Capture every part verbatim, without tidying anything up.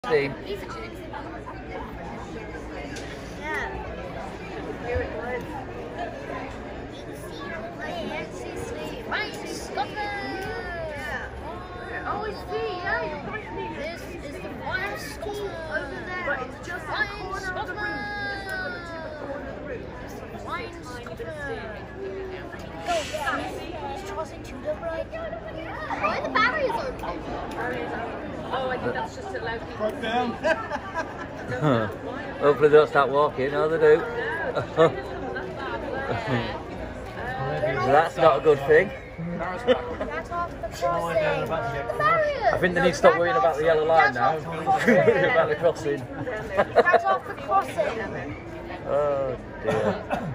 Steam. Yeah. Flying Scotsman! Oh, it's the, yeah, you're right. This is the Flying Scotsman! Over there! But it's just Flying Scotsman! Flying Scotsman! Go, yeah! Crossing to the right. Why are the barriers open? Oh, I think that's just to allow people to down. Hopefully they don't start walking. No, they do. So that's not a good thing. That's off the crossing. The barriers. I think they need to stop worrying about the yellow line now. Worrying about the crossing. That's off the crossing. Oh dear.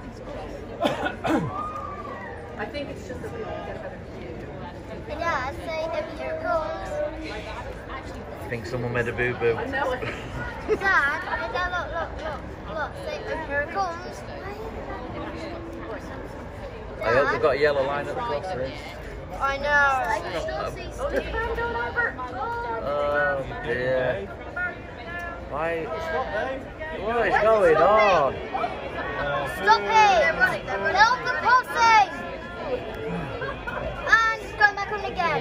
I think it's just that we can get a better view. Yeah, say every year it comes. I think someone made a boo-boo. I know it. Dad, Dad, look, look, look, look, say here it comes. I hope they've got a yellow line at the crossing. I know. I can still see Oh, there's a man going over. Oh dear. Why? What is going on? Stop it! They're running, they're running. Help the crossing! And it's going back on again.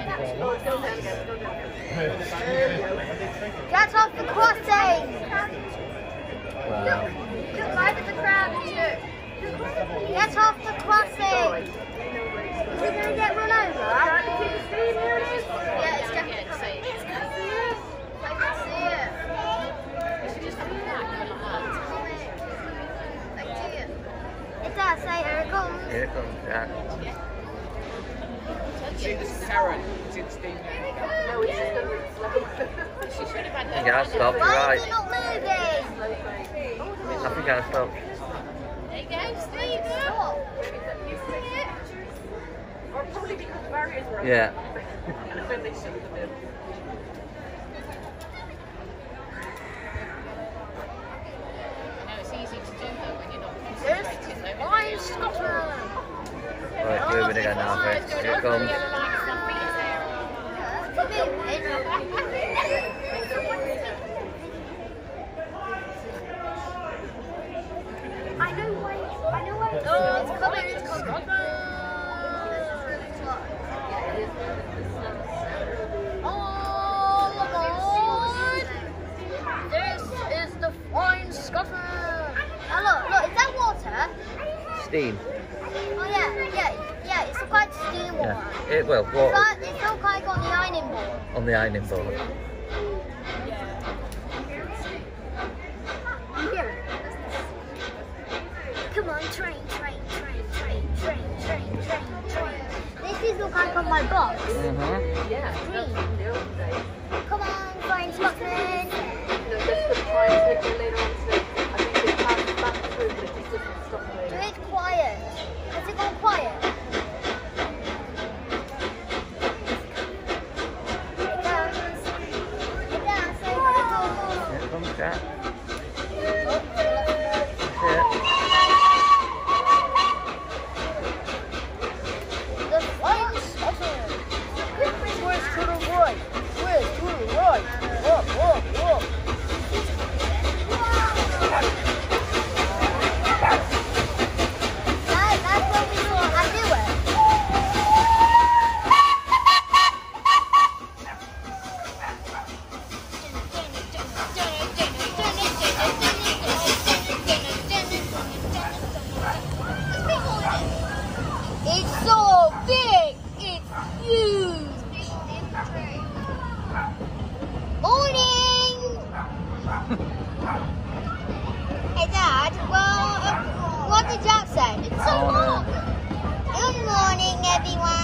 Get off the crossing! Wow. Look, right at the crowd too. Get off the crossing! Is it going to get run over? Yeah, it's definitely coming. It's coming. I can see it. You should just do that. I see it. It does say here it comes. Here it comes, Jack. See, this is Karen. It's in steam. No, it's just going to I think I stopped, you're Why right. is it not moving? I think I stopped. There you go, Steve. Or probably because the barriers were Yeah. when they shouldn't have been. There's Flying Scotsman. Right, moving again now, friends. Here it comes. I know why. I know why. Oh, it's coming. It's coming. All aboard! This is the Flying Scotsman. Oh, look, look, is that water? Steam. Oh yeah, yeah, yeah. It's quite steam water. Yeah. It will. It's, What? like, it's still quite on the ironing board. On the ironing board. You hear it? Come on, train, train, train, train, train, train, train, train. This is look like on my box. Mm-hmm. Yeah, that's the old days. Come on, Flying Scotsman. No, this could try and take it later on today. I think they passed back through, but it just doesn't stop Do later. it quiet. Has it gone quiet? It does. It does. Say Here it comes, Jack. That's it. The Flying Scotsman. Twist to the right. Twist to the right. Whoa, whoa, whoa. That, that's what we saw. I do it. It's so big. It's huge. Morning. Hey, Dad. Well, uh, what did Jack say? It's so long. Good morning, everyone.